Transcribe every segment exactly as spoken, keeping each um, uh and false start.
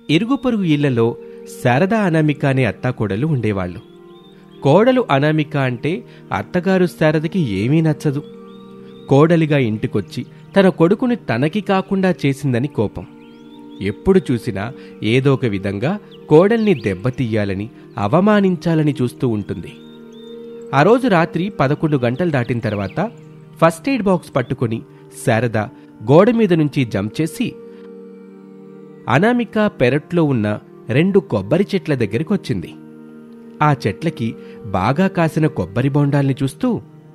ఇరుగు పొరుగు ఇళ్లలో శారద అనామిక అనే అత్తాకోడలు ఉండేవాళ్లు. కోడలు అనామిక అంటే అత్తగారు శారదకి ఏమీ నచ్చదు. కోడలిగా ఇంటికొచ్చి తన కొడుకుని తనకి కాకుండా చేసిందని కోపం. ఎప్పుడు చూసినా ఏదో ఒక విధంగా కోడల్ని దెబ్బతీయాలని, అవమానించాలని చూస్తూ ఉంటుంది. ఆ రోజు రాత్రి పదకొండు గంటలు దాటిన తర్వాత ఫస్ట్ ఎయిడ్ బాక్స్ పట్టుకుని శారద గోడ మీద నుంచి జంప్ చేసి అనామిక పెరట్లో ఉన్న రెండు కొబ్బరి చెట్ల దగ్గరికి వచ్చింది. ఆ చెట్లకి బాగా కాసిన కొబ్బరి బొండాల్ని చూస్తూ,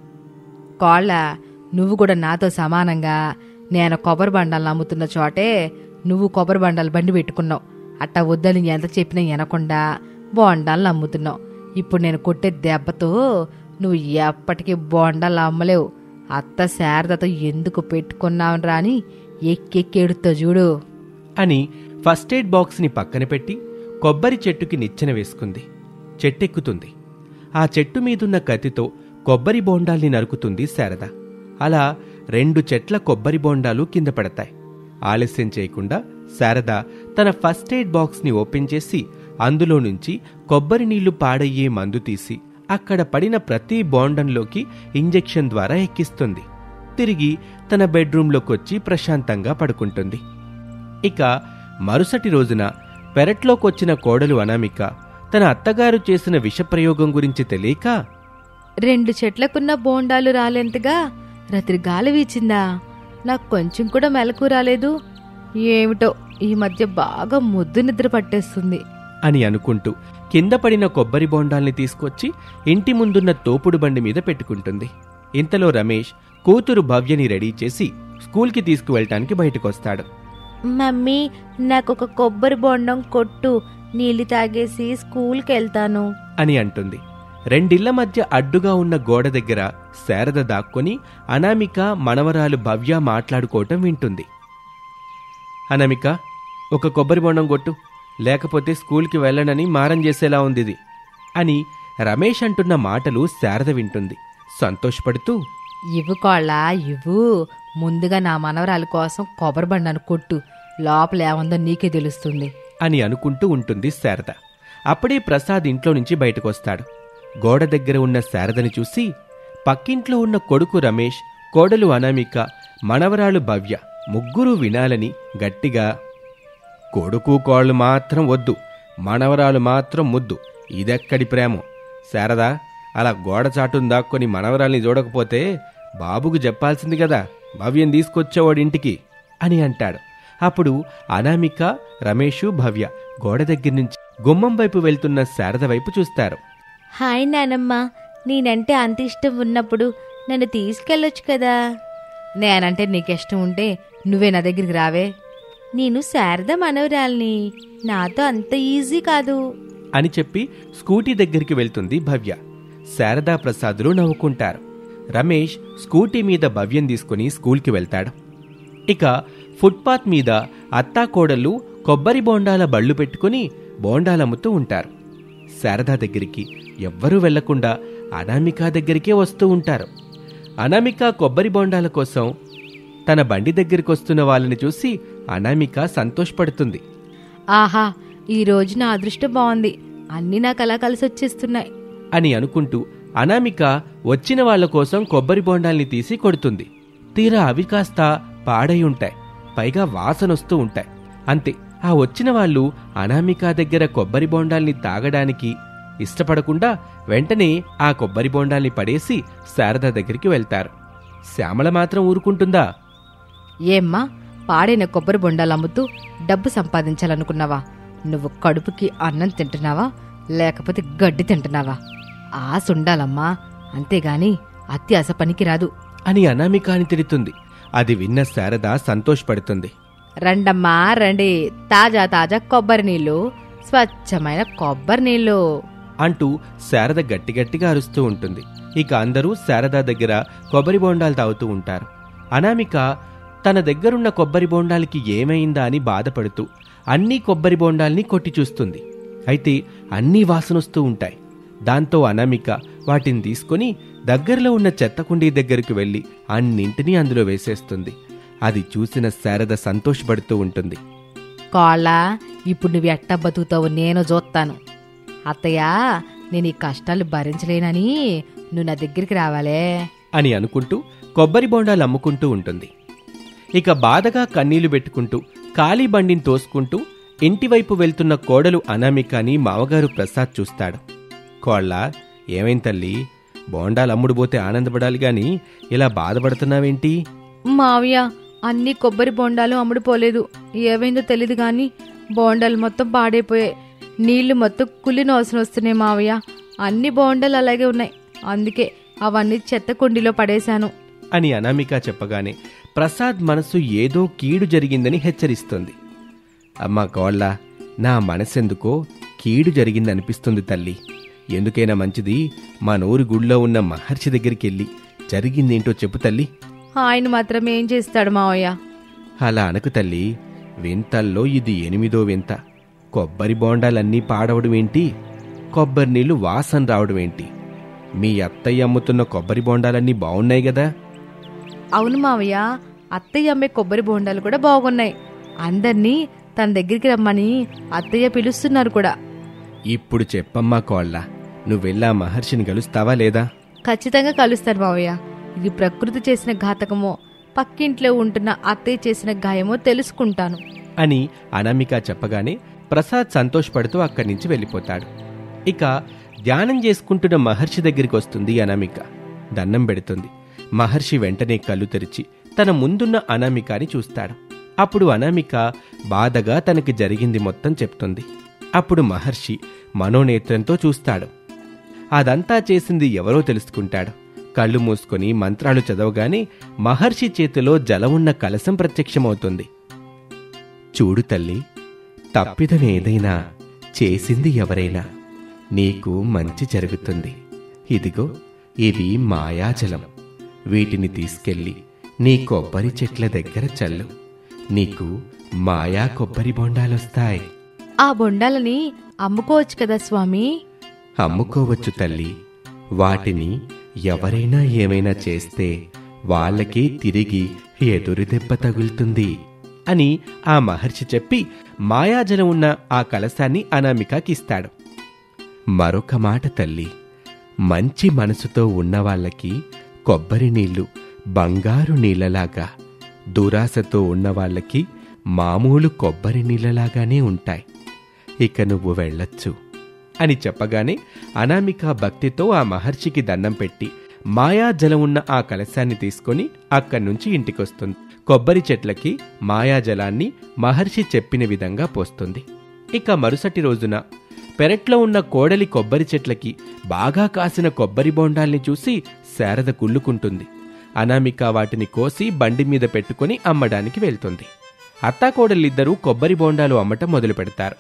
కోళ్ళ, నువ్వు కూడా నాతో సమానంగా నేను కొబ్బరి బండాలు అమ్ముతున్న చోటే నువ్వు కొబ్బరి బండాలు బండి పెట్టుకున్నావు. అట్టా వద్దని ఎంత చెప్పినా వినకుండా బోండాలను అమ్ముతున్నావు. ఇప్పుడు నేను కొట్టే దెబ్బతో నువ్వు ఎప్పటికీ బోండాలు అమ్మలేవు. అత్త శారదతో ఎందుకు పెట్టుకున్నావు రాని ఎక్కెక్కేడుతో చూడు అని ఫస్ట్ ఎయిడ్ బాక్స్ని పక్కన పెట్టి కొబ్బరి చెట్టుకి నిచ్చెన వేసుకుంది. చెట్టెక్కుతుంది. ఆ చెట్టు మీదున్న కత్తితో కొబ్బరి బోండాల్ని నరుకుతుంది శారద. అలా రెండు చెట్ల కొబ్బరి బోండాలు కింద పడతాయి. ఆలస్యం చేయకుండా శారద తన ఫస్ట్ ఎయిడ్ బాక్స్ని ఓపెన్ చేసి అందులో నుంచి కొబ్బరి నీళ్లు పాడయ్యే మందు తీసి అక్కడ పడిన ప్రతి బోండంలోకి ఇంజెక్షన్ ద్వారా ఎక్కిస్తుంది. తిరిగి తన బెడ్రూంలోకొచ్చి ప్రశాంతంగా పడుకుంటుంది. ఇక మరుసటి రోజున పెరట్లోకొచ్చిన కోడలు అనామిక తన అత్తగారు చేసిన విషప్రయోగం గురించి తెలియక, రెండు చెట్లకున్న బోండాలు రాలేంతగా రాత్రి గాలి వీచిందా? నాకు కొంచెం కూడా మెలకు రాలేదు. ఏమిటో ఈ మధ్య బాగా ముద్దు నిద్ర పట్టేస్తుంది అని అనుకుంటూ కింద పడిన కొబ్బరి బోండాల్ని తీసుకొచ్చి ఇంటి ముందున్న తోపుడు బండి మీద పెట్టుకుంటుంది. ఇంతలో రమేష్ కూతురు భవ్యని రెడీ చేసి స్కూల్కి తీసుకువెళ్ళటానికి బయటకొస్తాడు. మమ్మీ, నాకొక కొబ్బరి బొండం కొట్టు, నీళ్లు తాగేసి స్కూల్కి వెళ్తాను అని అంటుంది. రెండిళ్ల మధ్య అడ్డుగా ఉన్న గోడ దగ్గర శారద దాక్కొని అనామిక, మనవరాలు భవ్య మాట్లాడుకోవటం వింటుంది. అనామిక, ఒక కొబ్బరి బొండం కొట్టు, లేకపోతే స్కూల్కి వెళ్ళనని మారం చేసేలా ఉందిది అని రమేష్ అంటున్న మాటలు శారద వింటుంది. సంతోషపడుతూ, ఇవ్వు కోళ్ళ ఇవ్వు, ముందుగా నా మనవరాలి కోసం కొబ్బరి బండను కొట్టు, లోపల ఏముందో నీకే తెలుస్తుంది అని అనుకుంటూ ఉంటుంది శారద. అప్పుడే ప్రసాద్ ఇంట్లో నుంచి బయటకొస్తాడు. గోడ దగ్గర ఉన్న శారదని చూసి పక్కింట్లో ఉన్న కొడుకు రమేష్, కోడలు అనామిక, మనవరాలు భవ్య ముగ్గురూ వినాలని గట్టిగా, కొడుకు కోళ్ళు మాత్రం వద్దు, మనవరాలు మాత్రం ముద్దు, ఇదెక్కడి ప్రేమో శారదా, అలా గోడ చాటును దాక్కొని మనవరాల్ని చూడకపోతే బాబుకు చెప్పాల్సింది కదా, భవ్యం తీసుకొచ్చేవాడింటికి అని అంటాడు. అప్పుడు అనామిక, రమేషు, భవ్య గోడ దగ్గర నుంచి గుమ్మం వైపు వెళ్తున్న శారద వైపు చూస్తారు. హాయ్ నానమ్మ, నేనంటే అంత ఇష్టం ఉన్నప్పుడు నన్ను తీసుకెళ్ళొచ్చు కదా. నేనంటే నీకిష్టం ఉంటే నువ్వే నా దగ్గరికి రావే. నేను శారద మనవరాల్ని, నాతో అంత ఈజీ కాదు అని చెప్పి స్కూటీ దగ్గరికి వెళ్తుంది భవ్య. శారదా, ప్రసాదులు నవ్వుకుంటారు. రమేష్ స్కూటీ మీద భవ్యం తీసుకుని స్కూల్కి వెళ్తాడు. ఇక ఫుట్పాత్ మీద అత్తాకోడళ్ళు కొబ్బరి బోండాల బళ్ళు పెట్టుకుని బోండాలమ్ముతూ ఉంటారు. శారదా దగ్గరికి ఎవ్వరూ వెళ్లకుండా అనామిక దగ్గరికే వస్తూ ఉంటారు. అనామిక కొబ్బరి బోండాల కోసం తన బండి దగ్గరికి వస్తున్న వాళ్ళని చూసి అనామిక సంతోషపడుతుంది. ఆహా, ఈ రోజు నా అదృష్టం బాగుంది, అన్నీ నాకు అలా కలిసి వచ్చేస్తున్నాయి అని అనుకుంటూ అనామిక వచ్చిన వాళ్ల కోసం కొబ్బరి బోండాల్ని తీసి కొడుతుంది. తీరా అవి కాస్త పాడై ఉంటాయి, పైగా వాసనొస్తూ ఉంటాయి. అంతే, ఆ వచ్చిన వాళ్ళు అనామిక దగ్గర కొబ్బరి బోండాల్ని తాగడానికి ఇష్టపడకుండా వెంటనే ఆ కొబ్బరి బోండాల్ని పడేసి శారద దగ్గరికి వెళ్తారు. శ్యామల మాత్రం ఊరుకుంటుందా? ఏమ్మా, పాడైన కొబ్బరి బొండాలు అమ్ముతూ డబ్బు సంపాదించాలనుకున్నావా? నువ్వు కడుపుకి అన్నం తింటున్నావా, లేకపోతే గడ్డి తింటున్నావా? ఆశ ఉండాలమ్మా, అంతేగాని అత్యాశ పనికిరాదు అని అనామికాని తిడుతుంది. అది విన్న శారద సంతోషపడుతుంది. రండమ్మా రండి, తాజా తాజా కొబ్బరి నీళ్లు, స్వచ్ఛమైన కొబ్బరి నీళ్లు అంటూ శారద గట్టిగట్టిగా అరుస్తూ ఉంటుంది. ఇక అందరూ శారద దగ్గర కొబ్బరి బోండాలు తాగుతూ ఉంటారు. అనామిక తన దగ్గరున్న కొబ్బరి బోండాలకి ఏమైందా అని బాధపడుతూ అన్ని కొబ్బరి బోండాల్ని కొట్టి చూస్తుంది. అయితే అన్నీ వాసనొస్తూ ఉంటాయి. దాంతో అనామిక వాటిని తీసుకుని దగ్గరలో ఉన్న చెత్తకుండీ దగ్గరకు వెళ్లి అన్నింటినీ అందులో వేసేస్తుంది. అది చూసిన శారద సంతోషపడుతూ ఉంటుంది. కోళ్ళ, ఇప్పుడు నువ్వు ఎట్టా బతుకుతావు నేను చూస్తాను. అత్తయ్య, నేను ఈ కష్టాలు భరించలేనని నువ్వు నా దగ్గరికి రావాలే అని అనుకుంటూ కొబ్బరి బోండాలు అమ్ముకుంటూ ఉంటుంది. ఇక బాధగా కన్నీళ్లు పెట్టుకుంటూ ఖాళీ బండిని తోసుకుంటూ ఇంటివైపు వెళ్తున్న కోడలు అనామికని మామగారు ప్రసాద్ చూస్తాడు. కోళ్ళ, ఏమైంది తల్లి? బోండాలు అమ్ముడు పోతే ఆనందపడాలి గాని ఇలా బాధపడుతున్నావేంటి? మావయ్య, అన్ని కొబ్బరి బోండాలు అమ్ముడుపోలేదు. ఏమైందో తెలీదు గాని బోండాలు మొత్తం పాడైపోయాయి. నీళ్లు మొత్తం కుళ్ళిన అవసరం వస్తున్నాయి మావయ్య. అన్ని బోండాలు అలాగే ఉన్నాయి. అందుకే అవన్నీ చెత్త కుండీలో పడేశాను అని అనామిక చెప్పగానే ప్రసాద్ మనసు ఏదో కీడు జరిగిందని హెచ్చరిస్తుంది. అమ్మా కోళ్ళ, నా మనసెందుకో కీడు జరిగిందనిపిస్తుంది తల్లి. ఎందుకైనా మంచిది మా నూరు గుళ్ళో ఉన్న మహర్షి దగ్గరికి వెళ్ళి జరిగిందేంటో చెప్పు తల్లి. ఆయన మాత్రం ఏం చేస్తాడు మావయ్య? అలా అనకు తల్లి. వింతల్లో ఇది ఎనిమిదో వింత. కొబ్బరి బోండాలన్నీ పాడవడమేంటి? కొబ్బరి నీళ్లు వాసన రావడమేంటి? మీ అత్తయ్య అమ్ముతున్న కొబ్బరి బోండాలన్నీ బాగున్నాయి గదా? అవును మావయ్య, అత్తయ్య అమ్మే కొబ్బరి బోండాలు కూడా బాగున్నాయి. అందర్నీ తన దగ్గరికి రమ్మని అత్తయ్య పిలుస్తున్నారు కూడా. ఇప్పుడు చెప్పమ్మా కోళ్ళ, నువ్వెళ్ళా మహర్షిని కలుస్తావా లేదా? ఖచ్చితంగా కలుస్తారు మావయ్య. ఇది ప్రకృతి చేసిన ఘాతకమో పక్కింట్లో ఉంటున్న అత్తయ్య చేసిన గాయమో తెలుసుకుంటాను అని అనామిక చెప్పగానే ప్రసాద్ సంతోషపడుతూ అక్కడి నుంచి వెళ్ళిపోతాడు. ఇక ధ్యానం చేసుకుంటున్న మహర్షి దగ్గరికి వస్తుంది అనామిక. దండం పెడుతుంది. మహర్షి వెంటనే కళ్ళు తెరిచి తన ముందున్న అనామికని చూస్తాడు. అప్పుడు అనామిక బాధగా తనకి జరిగింది మొత్తం చెప్తుంది. అప్పుడు మహర్షి మనోనేత్రంతో చూస్తాడు. అదంతా చేసింది ఎవరో తెలుసుకుంటాడు. కళ్ళు మూసుకొని మంత్రాలు చదవగానే మహర్షి చేతిలో జలమున్న కలశం ప్రత్యక్షమవుతుంది. చూడు తల్లి, తప్పిదమేదైనా చేసింది ఎవరైనా నీకు మంచి జరుగుతుంది. ఇదిగో ఇవి మాయాజలం. వీటిని తీసుకెళ్లి నీ కొబ్బరి చెట్ల దగ్గర చల్లు. నీకు మాయా కొబ్బరి బొండాలొస్తాయి. ఆ బొండాలని అమ్ముకోవచ్చు కదా స్వామి? అమ్ముకోవచ్చు తల్లి. వాటిని ఎవరైనా ఏమైనా చేస్తే వాళ్ళకి తిరిగి ఎదురు దెబ్బ తగులుతుంది అని ఆ మహర్షి చెప్పి మాయాజలం ఉన్న ఆ కలశాన్ని అనామికకిస్తాడు. మరొక మాట తల్లి, మంచి మనసుతో ఉన్నవాళ్లకి కొబ్బరి నీళ్లు బంగారు నీళ్లలాగా, దురాశతో ఉన్నవాళ్లకి మామూలు కొబ్బరి నీళ్లలాగానే ఉంటాయి. ఇక నువ్వు వెళ్ళొచ్చు అని చెప్పగానే అనామిక భక్తితో ఆ మహర్షికి దండం పెట్టి మాయాజలం ఉన్న ఆ కలశాన్ని తీసుకుని అక్కడ్నుంచి ఇంటికొస్తుంది. కొబ్బరి చెట్లకి మాయాజలాన్ని మహర్షి చెప్పిన విధంగా పోస్తుంది. ఇక మరుసటి రోజున పెరట్లో ఉన్న కోడలి కొబ్బరి చెట్లకి బాగా కాసిన కొబ్బరి బోండాల్ని చూసి శారద కుళ్ళుకుంటుంది. అనామిక వాటిని కోసి బండి మీద పెట్టుకుని అమ్మడానికి వెళ్తుంది. అత్తాకోడలిద్దరూ కొబ్బరి బోండాలు అమ్మటం మొదలు పెడతారు.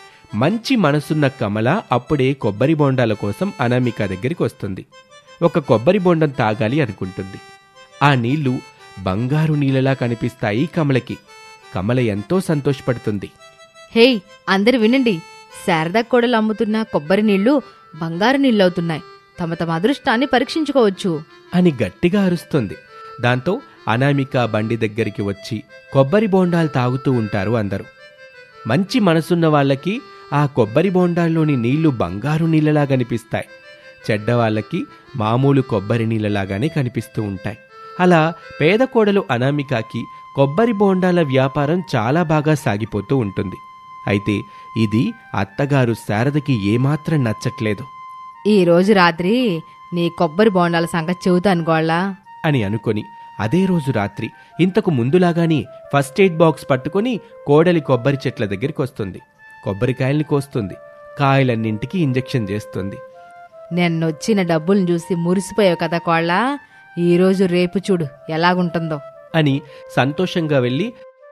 మంచి మనసున్న కమల అప్పుడే కొబ్బరి బోండాల కోసం అనామిక దగ్గరికి వస్తుంది. ఒక కొబ్బరి బోండం తాగాలి అనుకుంటుంది. ఆ నీళ్లు బంగారు నీళ్ళలా కనిపిస్తాయి కమలకి. కమల ఎంతో సంతోషపడుతుంది. హేయ్, అందరు వినండి. శారదా కోడలు అమ్ముతున్న కొబ్బరి నీళ్లు బంగారు నీళ్ళవుతున్నాయి. తమ తమ అదృష్టాన్ని పరీక్షించుకోవచ్చు అని గట్టిగా అరుస్తుంది. దాంతో అనామిక బండి దగ్గరికి వచ్చి కొబ్బరి బోండాలు తాగుతూ ఉంటారు అందరూ. మంచి మనసున్న వాళ్ళకి ఆ కొబ్బరి బోండాల్లోని నీళ్లు బంగారు నీళ్ళలా కనిపిస్తాయి. చెడ్డవాళ్లకి మామూలు కొబ్బరి నీళ్ళలాగానే కనిపిస్తూ ఉంటాయి. అలా పేద కోడలు అనామికకి కొబ్బరి బోండాల వ్యాపారం చాలా బాగా సాగిపోతూ ఉంటుంది. అయితే ఇది అత్తగారు శారదకి ఏమాత్రం నచ్చట్లేదు. ఈ రోజు రాత్రి నీ కొబ్బరి బోండాల సంగతి చెబుతాను గోళ్ళ అని అనుకొని అదే రోజు రాత్రి ఇంతకు ముందులాగానే ఫస్ట్ ఎయిడ్ బాక్స్ పట్టుకుని కోడలి కొబ్బరి చెట్ల దగ్గరికి వస్తుంది. కొబ్బరికాయల్ని కోస్తుంది. కాయలన్నింటికి ఇంజెక్షన్ చేస్తుంది. నిన్నొచ్చిన డబ్బుల్ని చూసి మురిసిపోయావు కదా కోళ్ళ. ఈరోజు రేపు చూడు ఎలాగుంటుందో అని సంతోషంగా వెళ్ళి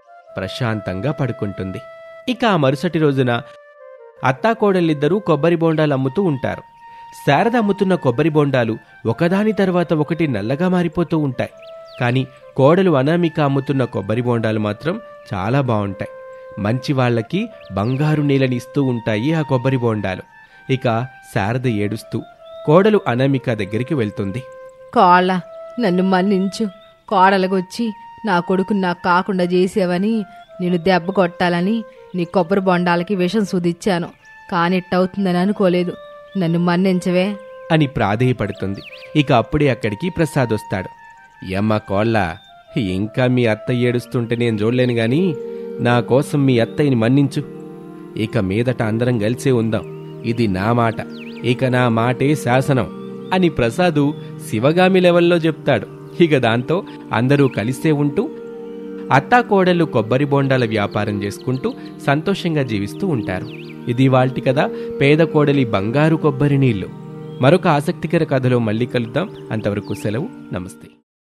ప్రశాంతంగా పడుకుంటుంది. ఇక ఆ మరుసటి రోజున అత్తాకోడలిద్దరూ కొబ్బరి బోండాలు అమ్ముతూ ఉంటారు. శారద అమ్ముతున్న కొబ్బరి బోండాలు ఒకదాని తర్వాత ఒకటి నల్లగా మారిపోతూ ఉంటాయి. కానీ కోడలు అనామిక అమ్ముతున్న కొబ్బరి బోండాలు మాత్రం చాలా బాగుంటాయి. మంచి వాళ్లకి బంగారు నీళ్ళని ఇస్తూ ఉంటాయి ఆ కొబ్బరి బోండాలు. ఇక శారద ఏడుస్తూ కోడలు అనామిక దగ్గరికి వెళ్తుంది. కోళ్ళ, నన్ను మన్నించు. కోడలకొచ్చి నా కొడుకు నాకు కాకుండా చేసావని నేను దెబ్బ కొట్టాలని నీ కొబ్బరి బొండాలకి విషం సుదిచ్చాను, కానీ ఇట్టవుతుందని అనుకోలేదు. నన్ను మన్నించవే అని ప్రాధేయపడుతుంది. ఇక అప్పుడే అక్కడికి ప్రసాద్ వస్తాడు. యమ్మ కోళ్ళ, ఇంకా మీ అత్త ఏడుస్తుంటే నేను చూడలేను గాని నా కోసం మీ అత్తయ్యని మన్నించు. ఇక మీదట అందరం కలిసే ఉందాం. ఇది నా మాట, ఇక నా మాటే శాసనం అని ప్రసాదు శివగామి లెవెల్లో చెప్తాడు. ఇక దాంతో అందరూ కలిసే ఉంటూ అత్తాకోడళ్ళు కొబ్బరి బోండాల వ్యాపారం చేసుకుంటూ సంతోషంగా జీవిస్తూ ఉంటారు. ఇది వాల్టి కథ, పేద కోడలి బంగారు కొబ్బరి నీళ్లు. మరొక ఆసక్తికర కథలో మళ్ళీ కలుద్దాం. అంతవరకు సెలవు, నమస్తే.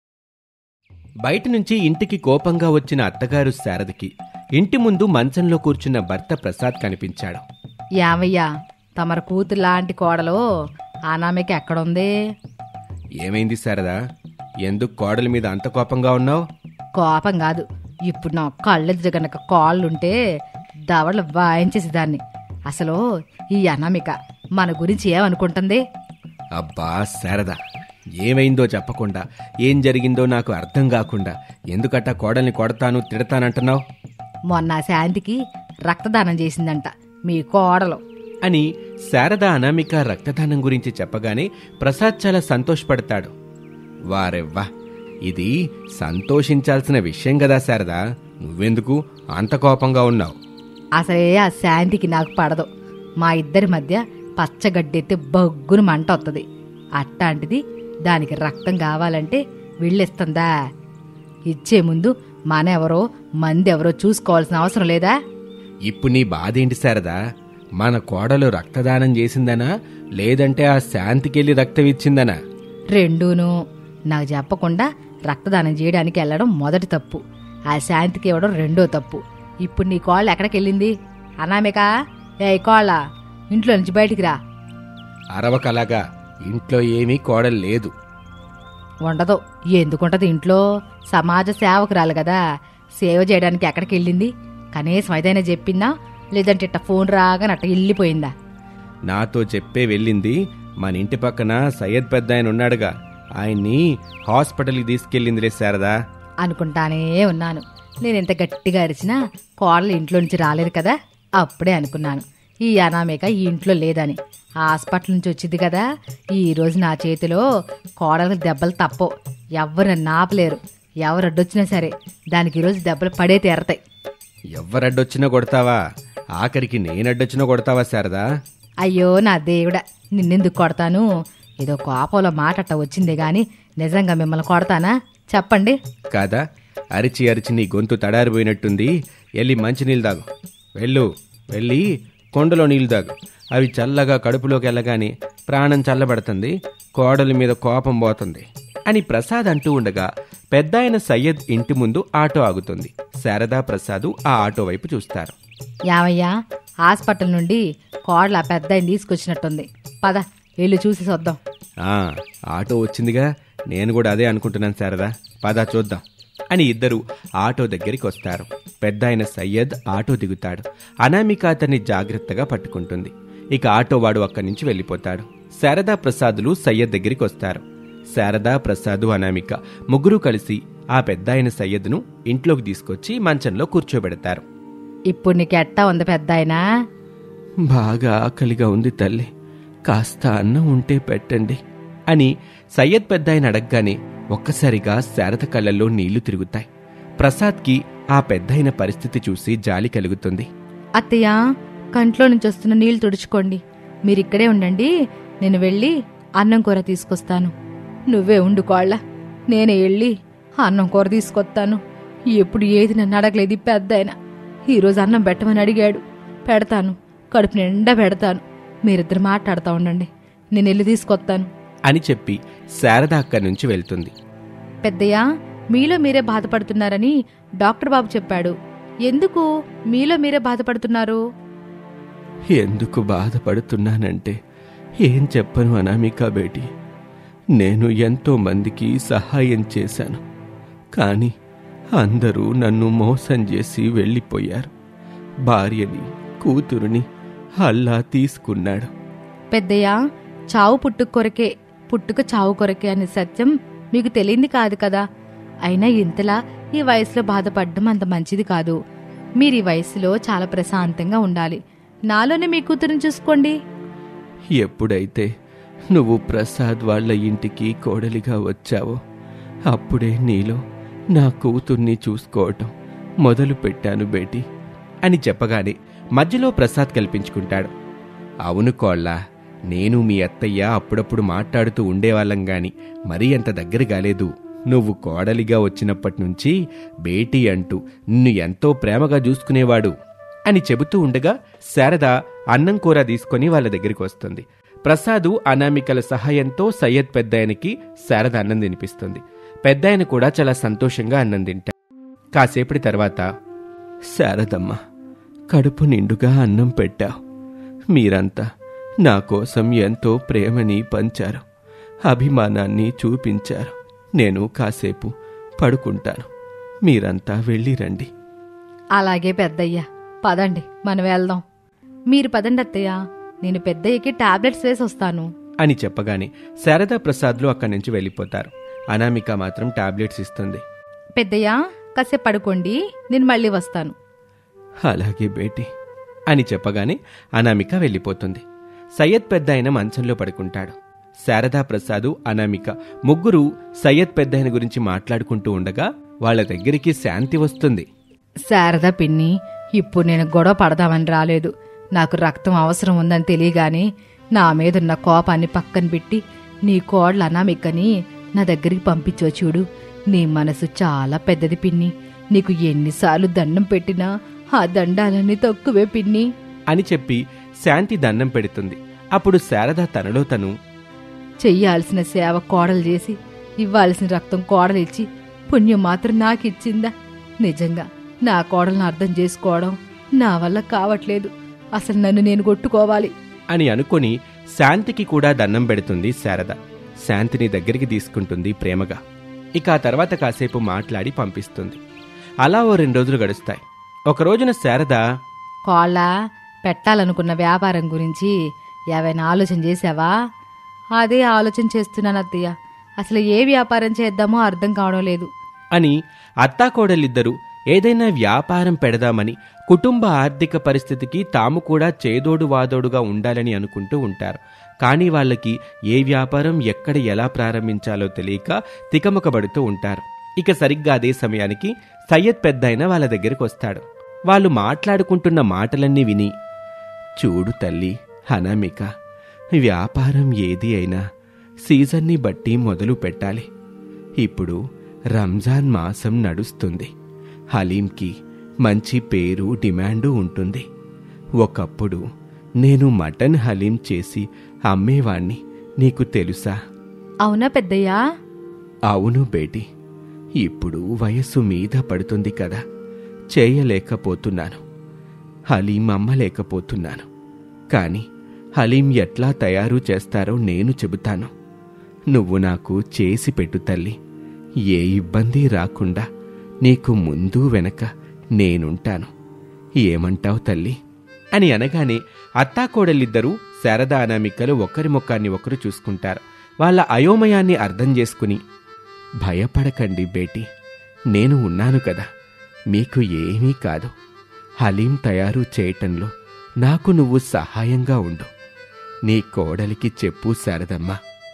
బయట నుంచి ఇంటికి కోపంగా వచ్చిన అత్తగారు శారదకి ఇంటి ముందు మంచంలో కూర్చున్న భర్త ప్రసాద్ కనిపించాడు. యావయ్యా, తమర కూతురు లాంటి కోడలు అనామెకి ఎక్కడుంది? ఏమైంది శారదా, ఎందుకు కోడలి మీద అంత కోపంగా ఉన్నావు? కోపం కాదు, ఇప్పుడు నా కళ్ళెదురు గనక కాళ్ళుంటే దవడలు వాయించేసేదాన్ని. అసలు ఈ అనామిక మన గురించి ఏమనుకుంటుంది? అబ్బా శారదా, ఏమైందో చెప్పకుండా, ఏం జరిగిందో నాకు అర్థం కాకుండా ఎందుకట్టా కోడల్ని కొడతాను తిడతానంటున్నావు? మొన్న శాంతికి రక్తదానం చేసిందంట మీ కోడలు అని శారద అనామిక రక్తదానం గురించి చెప్పగానే ప్రసాద్ చాలా సంతోషపడతాడు. వారెవ్వా, ఇది సంతోషించాల్సిన విషయం కదా శారదా, నువ్వెందుకు అంత కోపంగా ఉన్నావు? అసలే ఆ శాంతికి నాకు పడదు. మా ఇద్దరి మధ్య పచ్చగడ్డెత్తే బగ్గును మంట వస్తుంది. అట్టాంటిది దానికి రక్తం కావాలంటే వెళ్ళిస్తుందా? ఇచ్చే ముందు మన ఎవరో మంది ఎవరో చూసుకోవాల్సిన అవసరం లేదా? ఇప్పుడు నీ బాధేంటి శారదా? మన కోడలు రక్తదానం చేసిందనా, లేదంటే ఆ శాంతికెళ్ళి రక్తం ఇచ్చిందనా? రెండూను. నాకు చెప్పకుండా రక్తదానం చేయడానికి వెళ్ళడం మొదటి తప్పు, ఆ శాంతికి ఇవ్వడం రెండో తప్పు. ఇప్పుడు నీ కోళ్ళ ఎక్కడికి వెళ్ళింది? అనామిక, ఏ కోళ్ళ, ఇంట్లో నుంచి బయటికి రా. అరవకలాగా, ఇంట్లో ఏమీ కోడలు లేదు. ఉండదు. ఎందుకుంటది ఇంట్లో? సమాజ సేవకురాలు కదా, సేవ చేయడానికి ఎక్కడికి వెళ్ళింది? కనీసం ఏదైనా చెప్పిందా, లేదంటే ఇట్ట ఫోన్ రాగానే అట్ట వెళ్ళిపోయిందా? నాతో చెప్పే వెళ్ళింది. మన ఇంటి పక్కన సయ్యద్ పెద్ద ఆయన ఉన్నాడుగా, ఆయన్ని హాస్పిటల్కి తీసుకెళ్ళిందిలే శారదా. అనుకుంటానే ఉన్నాను. నేను ఎంత గట్టిగా అరిచినా కోడలు ఇంట్లో నుంచి రాలేదు కదా, అప్పుడే అనుకున్నాను ఈ అనామిక ఈ ఇంట్లో లేదని. హాస్పిటల్ నుంచి వచ్చింది కదా, ఈ రోజు నా చేతిలో కోడలకు దెబ్బలు తప్పవు. ఎవరు నాపలేరు. ఎవరు అడ్డొచ్చినా సరే దానికి ఈరోజు దెబ్బలు పడే తీరతాయి. ఎవరడ్డొచ్చినా కొడతావా? ఆఖరికి నేనడ్డొచ్చినా కొడతావా శారదా? అయ్యో నా దేవుడా, నిన్నెందుకు కొడతాను? ఏదో కోపంలో మాట అట్ట వచ్చిందే గాని నిజంగా మిమ్మల్ని కొడతానా చెప్పండి? కాదా, అరిచి అరిచి నీ గొంతు తడారిపోయినట్టుంది. వెళ్ళి మంచినీళ్ళు తాగు. వెళ్ళు, వెళ్ళి కొండలో నీళ్ళు తాగు. అవి చల్లగా కడుపులోకి వెళ్ళగానే ప్రాణం చల్లబడుతుంది, కోడలి మీద కోపం పోతుంది అని ప్రసాద్ అంటూ ఉండగా పెద్దాయన సయ్యద్ ఇంటి ముందు ఆటో ఆగుతుంది. శారదా ప్రసాదు ఆ ఆటో వైపు చూస్తారు. యావయ్యా, హాస్పిటల్ నుండి కోడల పెద్దాయని తీసుకొచ్చినట్టుంది. పద వెళ్ళి చూసి చూద్దాం. ఆ ఆటో వచ్చిందిగా, నేను కూడా అదే అనుకుంటున్నాను శారదా, పద చూద్దాం అని ఇద్దరు ఆటో దగ్గరికి వస్తారు. పెద్దాయన సయ్యద్ ఆటో దిగుతాడు. అనామిక అతన్ని జాగ్రత్తగా పట్టుకుంటుంది. ఇక ఆటోవాడు అక్కడి నుంచి వెళ్ళిపోతాడు. శారదా ప్రసాదులు సయ్యద్ దగ్గరికి వస్తారు. శారదా ప్రసాదు అనామిక ముగ్గురు కలిసి ఆ పెద్దాయన సయ్యద్ను ఇంట్లోకి తీసుకొచ్చి మంచంలో కూర్చోబెడతారు. ఇప్పుడు నీకెట్టా ఉంది పెద్దాయనా? బాగా ఆకలిగా ఉంది తల్లి, కాస్త అన్నం ఉంటే పెట్టండి అని సయ్యద్ పెద్దాయన అడగగానే ఒక్కసారిగా శారద కళ్ళల్లో నీళ్లు తిరుగుతాయి. ప్రసాద్కి ఆ పెద్దాయన పరిస్థితి చూసి జాలి కలుగుతుంది. అత్తయ్య, కంట్లో నుంచి వస్తున్న నీళ్లు తుడుచుకోండి. మీరిక్కడే ఉండండి, నేను వెళ్ళి అన్నం కూర తీసుకొస్తాను. నువ్వే ఉండు కోళ్ళ, నేనే వెళ్ళి అన్నం కూర తీసుకొస్తాను. ఎప్పుడు ఏది నన్ను అడగలేదు పెద్దాయన. ఈరోజు అన్నం పెట్టమని అడిగాడు, పెడతాను, కడుపు నిండా పెడతాను. మీరిద్దరు మాట్లాడుతూ ఉండండి, నేను వెళ్ళి తీసుకొస్తాను అని చెప్పి శారద అక్కడి నుంచి వెళ్తుంది. పెద్దయ్య, మీలో మీరే బాధపడుతున్నారని డాక్టర్ బాబు చెప్పాడు. ఎందుకు మీలో మీరే బాధపడుతున్నారు? ఎందుకు బాధపడుతున్నానంటే ఏం చెప్పను అనామికా బేటీ. నేను ఎంతో మందికి సహాయం చేశాను, కానీ అందరూ నన్ను మోసం చేసి వెళ్ళిపోయారు. భార్యని, కూతురుని అల్లా తీసుకున్నాడు. పెద్దయ్య, చావు పుట్టుక కొరకే, పుట్టుక చావు కొరకే అనే సత్యం మీకు తెలియంది కాదు కదా. అయినా ఇంతలా ఈ వయసులో బాధపడడం అంత మంచిది కాదు. మీరు ఈ వయసులో చాలా ప్రశాంతంగా ఉండాలి. నాలోనే మీ కూతురుని చూసుకోండి. ఎప్పుడైతే నువ్వు ప్రసాద్ వాళ్ళ ఇంటికి కోడలిగా వచ్చావో అప్పుడే నీలో నా కూతుర్ని చూసుకోవటం మొదలు పెట్టాను బేటీ అని చెప్పగానే మధ్యలో ప్రసాద్ కల్పించుకుంటాడు. అవును కోళ్ళ, నేను మీ అత్తయ్య అప్పుడప్పుడు మాట్లాడుతూ ఉండేవాళ్ళం గాని మరీ అంత దగ్గర కాలేదు. నువ్వు కోడలిగా వచ్చినప్పటి నుంచి బేటీ అంటూ నిన్ను ఎంతో ప్రేమగా చూసుకునేవాడు అని చెబుతూ ఉండగా శారద అన్నం కూర తీసుకుని వాళ్ళ దగ్గరికి వస్తుంది. ప్రసాదు అనామికల సహాయంతో సయ్యద్ పెద్దాయనకి శారద అన్నం తినిపిస్తుంది. పెద్దాయన కూడా చాలా సంతోషంగా అన్నం తింటాడు. కాసేపటి తర్వాత, శారదమ్మ, కడుపు నిండుగా అన్నం పెట్టావు. మీరంతా నా కోసం ఎంతో ప్రేమని పంచారు, అభిమానాన్ని చూపించారు. నేను కాసేపు పడుకుంటాను, మీరంతా వెళ్ళిరండి. అలాగే పెద్దయ్య, పదండి మనం వెళ్దాం. మీరు పదండి అత్తయ్య, నేను పెద్దయ్యకి టాబ్లెట్స్ వేసి వస్తాను అని చెప్పగానే శారదా ప్రసాద్లు అక్కడి నుంచి వెళ్ళిపోతారు. అనామిక మాత్రం టాబ్లెట్స్ ఇస్తుంది. పెద్దయ్య, కాసేపు పడుకోండి, నేను మళ్ళీ వస్తాను. అలాగే బేటీ అని చెప్పగానే అనామిక వెళ్ళిపోతుంది. సయ్యద్ పెద్దాయన మంచంలో పడుకుంటాడు. శారదా ప్రసాదు అనామిక ముగ్గురు సయ్యద్ పెద్దాయన గురించి మాట్లాడుకుంటూ ఉండగా వాళ్ళ దగ్గరికి శాంతి వస్తుంది. శారదా పిన్ని, ఇప్పుడు నేను గొడవ పడదామని రాలేదు. నాకు రక్తం అవసరం ఉందని తెలియగానే నా మీదున్న కోపాన్ని పక్కన పెట్టి నీ కోడలు అనామికని నా దగ్గరికి పంపించో చూడు. నీ మనసు చాలా పెద్దది పిన్ని. నీకు ఎన్నిసార్లు దండం పెట్టినా ఆ దండాలన్నీ తక్కువే పిన్ని అని చెప్పి శాంతి దండం పెడుతుంది. అప్పుడు శారద తనలో తను, చెయ్యాల్సిన సేవ కోడలు చేసి ఇవ్వాల్సిన రక్తం కోడలిచ్చి పుణ్యం మాత్రం నాకిచ్చిందా? నిజంగా నా కోడలను అర్థం చేసుకోవడం నా వల్ల కావట్లేదు. అసలు నన్ను నేను కొట్టుకోవాలి అని అనుకుని శాంతికి కూడా దండం పెడుతుంది శారద. శాంతిని దగ్గరికి తీసుకుంటుంది ప్రేమగా. ఇక ఆ తర్వాత కాసేపు మాట్లాడి పంపిస్తుంది. అలా ఓ రెండు రోజులు గడుస్తాయి. ఒకరోజున శారద, కోళ్ళ పెట్టాలనుకున్న వ్యాపారం గురించి ఏవైనా ఆలోచన చేశావా? అదే ఆలోచన చేస్తున్నాను అత్తయ్య. అసలు ఏ వ్యాపారం చేద్దామో అర్థం కావడం లేదు అని అత్తాకోడలిద్దరూ ఏదైనా వ్యాపారం పెడదామని కుటుంబ ఆర్థిక పరిస్థితికి తాము కూడా చేదోడు వాదోడుగా ఉండాలని అనుకుంటూ ఉంటారు. కానీ వాళ్ళకి ఏ వ్యాపారం ఎక్కడ ఎలా ప్రారంభించాలో తెలియక తికమకబడుతూ ఉంటారు. ఇక సరిగ్గా అదే సమయానికి సయ్యద్ పెద్దాయన వాళ్ళ దగ్గరికి వస్తాడు. వాళ్ళు మాట్లాడుకుంటున్న మాటలన్నీ విని, చూడు తల్లి అనామిక, వ్యాపారం ఏది అయినా సీజన్ని బట్టి మొదలు పెట్టాలి. ఇప్పుడు రంజాన్ మాసం నడుస్తుంది. హలీంకి మంచి పేరు డిమాండు ఉంటుంది. ఒకప్పుడు నేను మటన్ హలీం చేసి అమ్మేవాణ్ణి, నీకు తెలుసా? అవునా పెద్దయ్యా? అవును బేటీ, ఇప్పుడు వయస్సు మీద పడుతుంది కదా, చేయలేకపోతున్నాను. హలీం అమ్మలేకపోతున్నాను. కాని హలీం ఎట్లా తయారు చేస్తారో నేను చెబుతాను. నువ్వు నాకు చేసి పెట్టు తల్లి. ఏ ఇబ్బంది రాకుండా నీకు ముందు వెనక నేనుంటాను. ఏమంటావు తల్లి అని అనగానే అత్తాకోడలిద్దరూ శారదా అనామికలు ఒకరి ముఖాన్ని ఒకరు చూసుకుంటారు. వాళ్ళ అయోమయాన్ని అర్థం చేసుకుని, భయపడకండి బేటీ, నేను ఉన్నాను కదా, మీకు ఏమీ కాదు. హలీం తయారు చేయటంలో నాకు నువ్వు సహాయంగా ఉండు. నీ కోడలికి చెప్పు శారదమ్మ,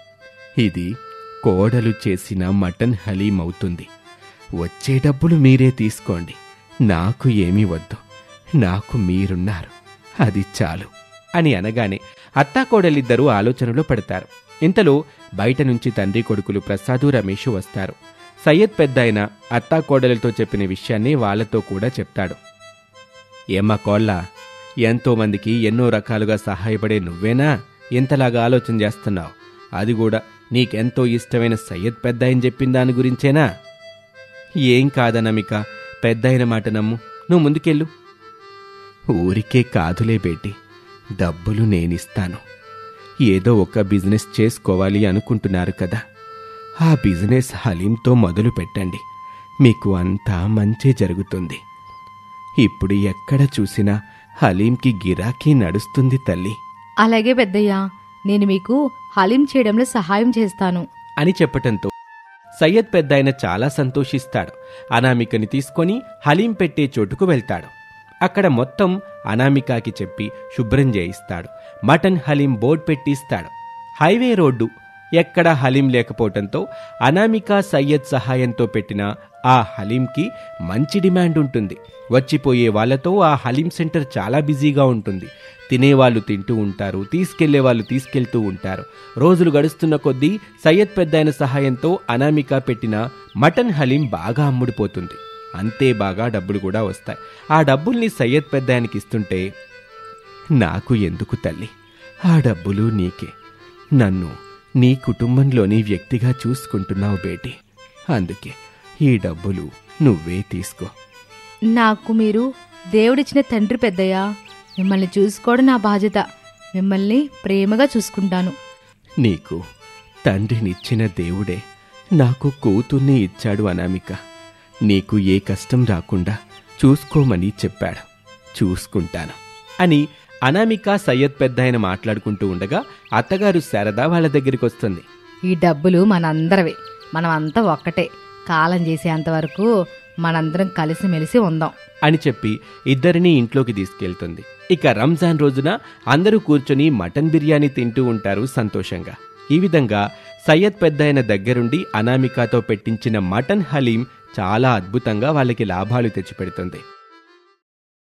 ఇది కోడలు చేసిన మటన్ హలీం అవుతుంది. వచ్చే డబ్బులు మీరే తీసుకోండి, నాకు ఏమీ వద్దు. నాకు మీరున్నారు, అది చాలు అని అనగానే అత్తాకోడలిద్దరూ ఆలోచనలో పడతారు. ఇంతలో బయట నుంచి తండ్రి కొడుకులు ప్రసాదు రమేషు వస్తారు. సయ్యద్ పెద్దాయన అత్తాకోడలతో చెప్పిన విషయాన్ని వాళ్లతో కూడా చెప్తాడు. ఏమ్మా కోళ్ళ, ఎంతోమందికి ఎన్నో రకాలుగా సహాయపడే నువ్వేనా ఇంతలాగా ఆలోచన చేస్తున్నావు? అది కూడా నీకెంతో ఇష్టమైన సయ్యద్ పెద్దాయన చెప్పిన దాని గురించేనా? ఏం కాదనమిక, పెద్దాయన మాట నమ్ము, నువ్వు ముందుకెళ్ళు. ఊరికే కాదులే బేటీ, డబ్బులు నేనిస్తాను. ఏదో ఒక బిజినెస్ చేసుకోవాలి అనుకుంటున్నారు కదా, ఆ బిజినెస్ హలీంతో మొదలు పెట్టండి. మీకు అంతా మంచి జరుగుతుంది. ఇప్పుడు ఎక్కడ చూసినా హలీంకి గిరాకీ నడుస్తుంది తల్లి. అలాగే పెద్దయ్యా, నేను మీకు హలీం చేయడంలో సహాయం చేస్తాను అని చెప్పటంతో సయ్యద్ పెద్దాయన చాలా సంతోషిస్తాడు. అనామికని తీసుకొని హలీం పెట్టే చోటుకు వెళ్తాడు. అక్కడ మొత్తం అనామికాకి చెప్పి శుభ్రం చేయిస్తాడు. మటన్ హలీం బోర్డ్ పెట్టిస్తాడు. హైవే రోడ్డు, ఎక్కడా హలీం లేకపోవటంతో అనామిక సయ్యద్ సహాయంతో పెట్టిన ఆ హలీంకి మంచి డిమాండ్ ఉంటుంది. వచ్చిపోయే వాళ్లతో ఆ హలీం సెంటర్ చాలా బిజీగా ఉంటుంది. తినేవాళ్ళు తింటూ ఉంటారు, తీసుకెళ్లే వాళ్ళు తీసుకెళ్తూ ఉంటారు. రోజులు గడుస్తున్న కొద్దీ సయ్యద్ పెద్దాయన సహాయంతో అనామిక పెట్టిన మటన్ హలీం బాగా అమ్ముడిపోతుంది. అంతే బాగా డబ్బులు కూడా వస్తాయి. ఆ డబ్బుల్ని సయ్యద్ పెద్దాయనకి ఇస్తుంటే, నాకు ఎందుకు తల్లి, ఆ డబ్బులు నీకే, నన్ను నీ కుటుంబంలోని వ్యక్తిగా చూసుకుంటున్నావు బేటీ, అందుకే ఈ డబ్బులు నువ్వే తీసుకో. నాకు మీరు దేవుడిచ్చిన తండ్రి పెద్దయ్యా, మిమ్మల్ని చూసుకోవడం నా బాధ్యత. మిమ్మల్ని ప్రేమగా చూసుకుంటాను. నీకు తండ్రినిచ్చిన దేవుడే నాకు కూతుర్ని ఇచ్చాడు అనామిక. నీకు ఏ కష్టం రాకుండా చూసుకోమని చెప్పాడు. చూసుకుంటాను అని అనామిక సయ్యద్ పెద్దాయన మాట్లాడుకుంటూ ఉండగా అత్తగారు శారద వాళ్ళ దగ్గరికి వస్తుంది. ఈ డబ్బులు మనందరవే, మనం అంతా ఒక్కటే. కాలం చేసేంతవరకు మనందరం కలిసిమెలిసి ఉందాం అని చెప్పి ఇద్దరినీ ఇంట్లోకి తీసుకెళ్తుంది. ఇక రంజాన్ రోజున అందరూ కూర్చొని మటన్ బిర్యానీ తింటూ ఉంటారు సంతోషంగా. ఈ విధంగా సయ్యద్ పెద్దాయన దగ్గరుండి అనామికతో పెట్టించిన మటన్ హలీం చాలా అద్భుతంగా వాళ్ళకి లాభాలు తెచ్చిపెడుతుంది.